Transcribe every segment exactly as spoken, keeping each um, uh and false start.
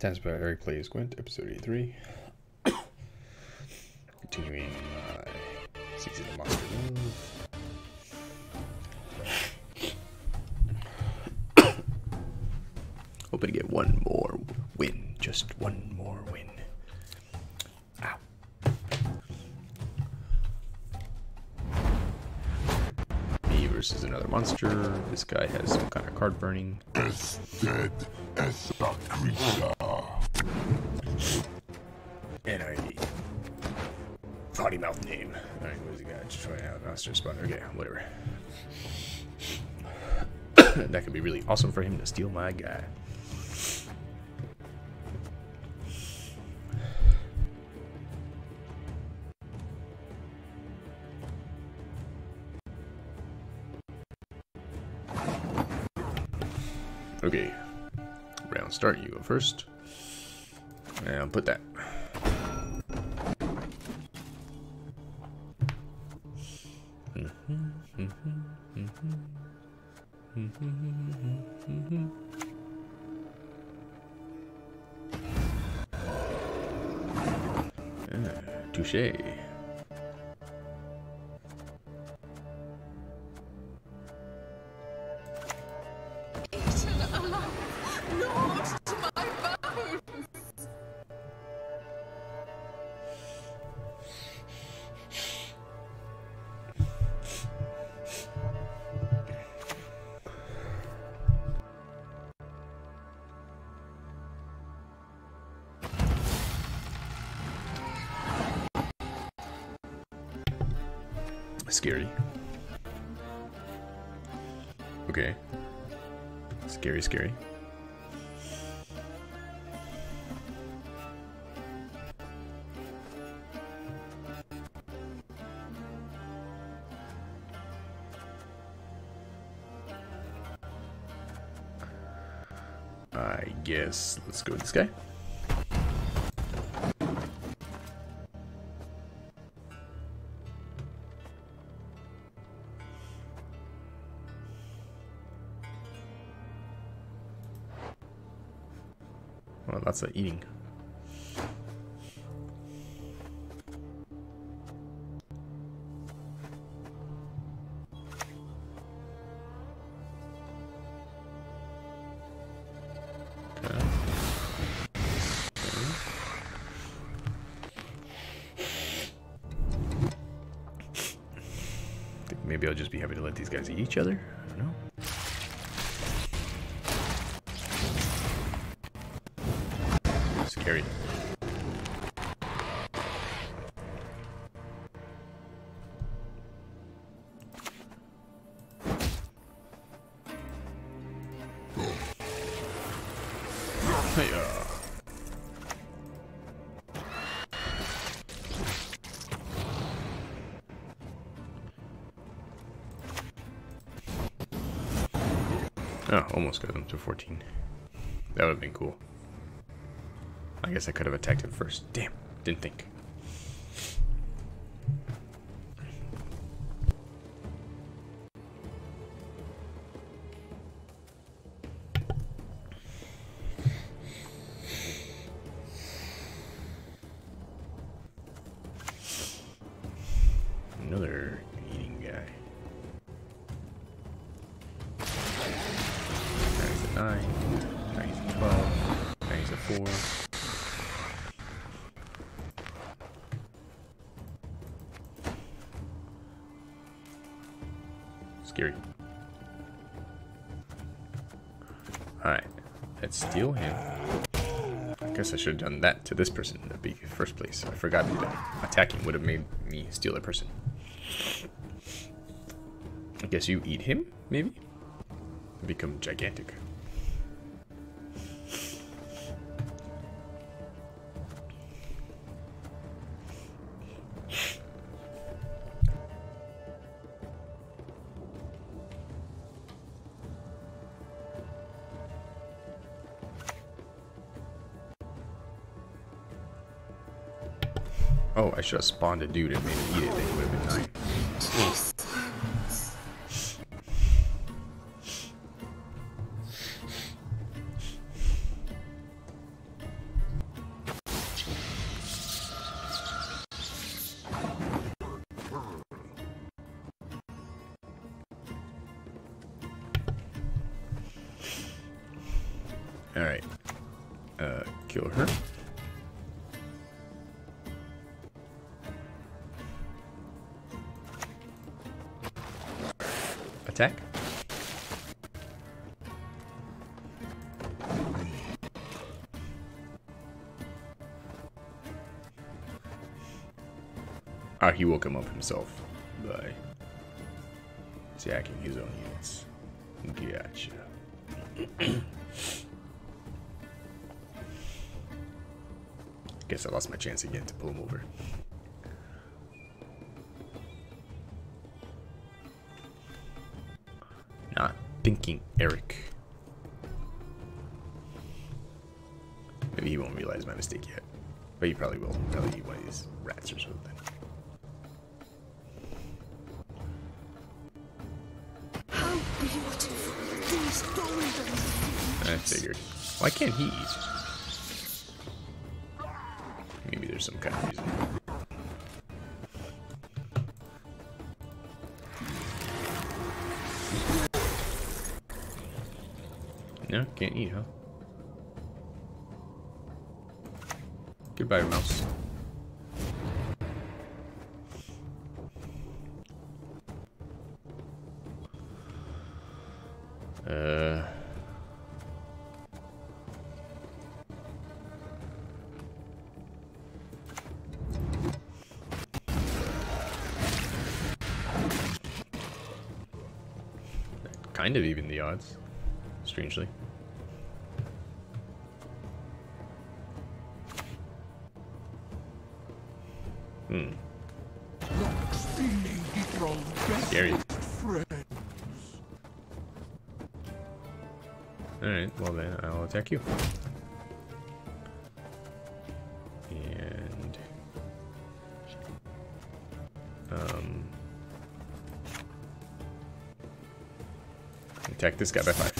Tennis by Eric Plays Gwent, episode eighty-three. Continuing my Season of Monster Move. Hoping to get one more win. Just one more win. Ow. Me versus another monster. This guy has some kind of card burning. As dead as a creature. And I potty mouth name. Alright, what does he got? Just trying out monster spawner. Okay, whatever. That could be really awesome for him to steal my guy. Okay, round start, you go first. And put that. Yeah, touche. Scary. Okay. Scary, scary. I guess let's go with this guy. Well, that's the eating. Okay. I think maybe I'll just be happy to let these guys eat each other. I don't know. Scary. Hey-ya. Oh, almost got them to fourteen. That would have been cool. I guess I could have attacked him first. Damn, didn't think. Another eating guy. Guy's a nine. Guy's a twelve. Guy's a four. Scary. Alright, let's steal him. I guess I should have done that to this person in the first place. I forgot that attacking would have made me steal a person. I guess you eat him, maybe? Become gigantic. Oh, I should have spawned a dude and made him eat it, then he would have been nine. Alright. Uh, kill her. Attack. Ah, he woke him up himself by attacking his own units. Gotcha. Guess I lost my chance again to pull him over. Not thinking, Eric. Maybe he won't realize my mistake yet. But he probably will. Probably eat one of these rats or something. How beautiful these golden. I figured. Why can't he eat? Maybe there's some kind of reason. No, can't eat, huh? Goodbye, mouse. Uh... Kind of even the odds, strangely. Hmm. Scary. Alright, well then I'll attack you. And um attack this guy by five.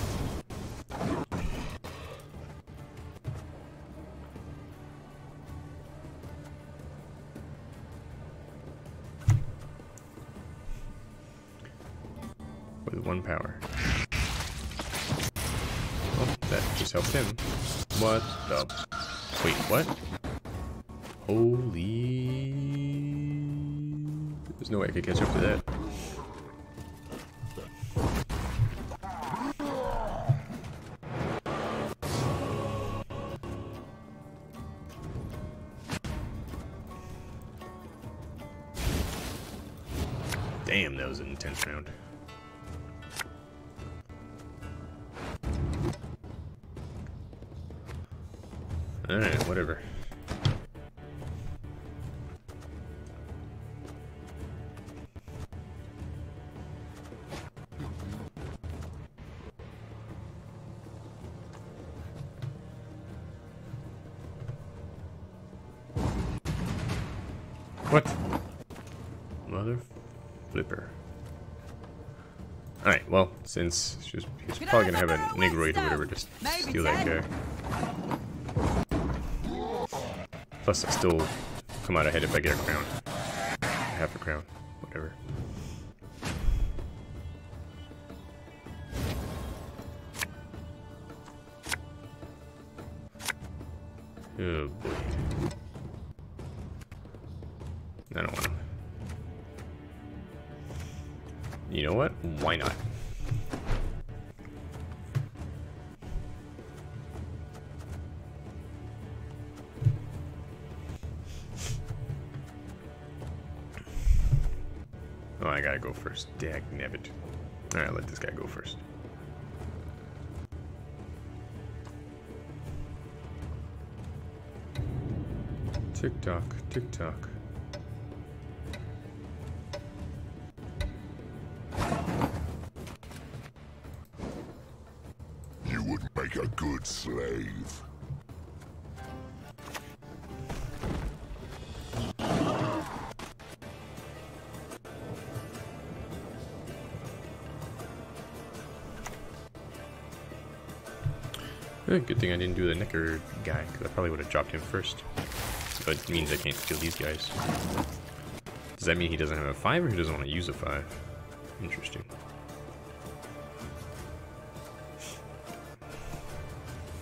With one power. Oh, that just helped him. What the? Wait, what? Holy. There's no way I could catch up to that. Damn, that was an intense round. Alright, whatever. What? Mother flipper. Alright, well, since she's, he's probably gonna have a Negroid or whatever, just steal that guy. Plus, I still come out ahead if I get a crown. Half a crown, whatever. Oh boy. I don't want to. You know what? Why not? Oh, I gotta go first. Dag nabbit. Alright, let this guy go first. Tick tock, tick tock. You would make a good slave. Good thing I didn't do the Necker guy, because I probably would have dropped him first. So it means I can't kill these guys. Does that mean he doesn't have a five, or he doesn't want to use a five? Interesting.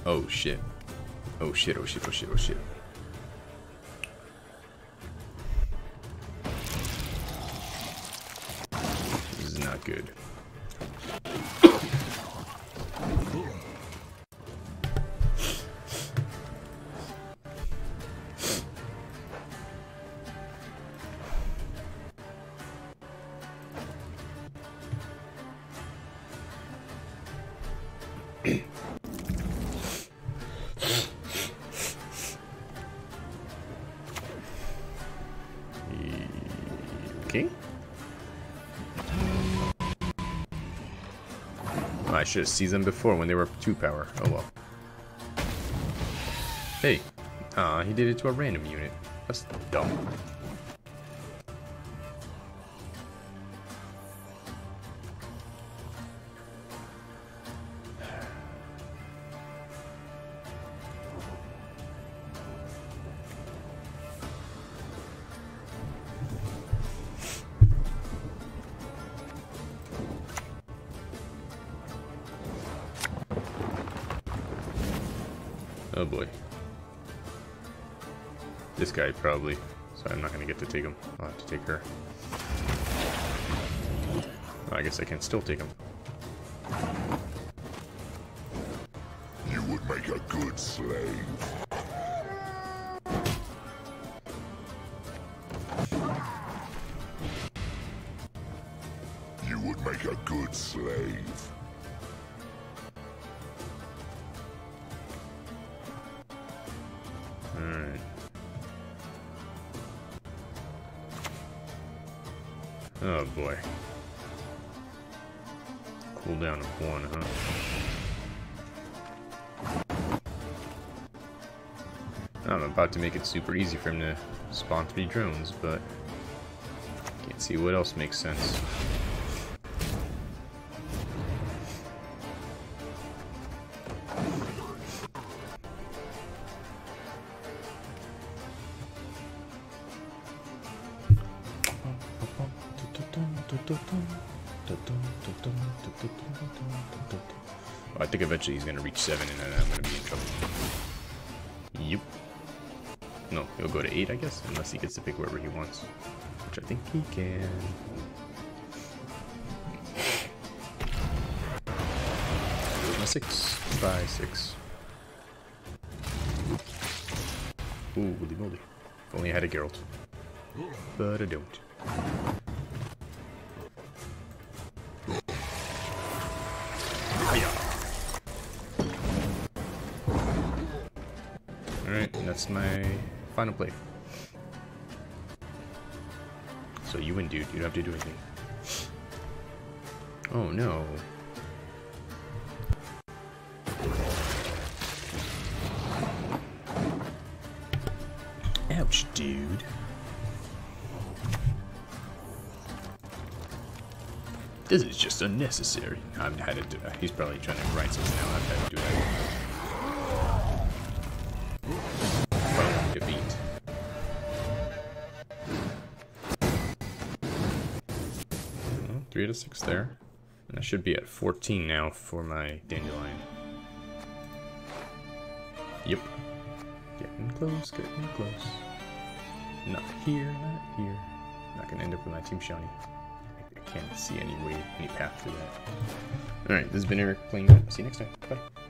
Oh shit. Oh shit, oh shit, oh shit, oh shit. This is not good. Okay. Oh, I should have seized them before when they were two power. Oh well. Hey. Aw, he did it to a random unit. That's dumb. Oh boy. This guy probably. So I'm not gonna get to take him. I'll have to take her. Well, I guess I can still take him. You would make a good slave. You would make a good slave. Alright. Oh boy. Cooldown of one, huh? I'm about to make it super easy for him to spawn three drones, but can't see what else makes sense. Oh, I think eventually he's gonna reach seven and then I'm gonna be in trouble. Yep. No, he'll go to eight, I guess, unless he gets to pick wherever he wants. Which I think he can. There's my six. Five, six. Ooh, holy moly. If only I had a Geralt. But I don't. Alright, that's my final play. So you win, dude. You don't have to do anything. Oh no. Ouch, dude. This is just unnecessary. I've had to do that. He's probably trying to write something now. I've had to do that. Bone defeat. Well, three out of six there. And I should be at fourteen now for my dandelion. Yep. Getting close, getting close. Not here, not here. Not gonna end up with my Team Shiny. I can't see any way, any path through that. Alright, this has been Eric playing that. See you next time. Bye.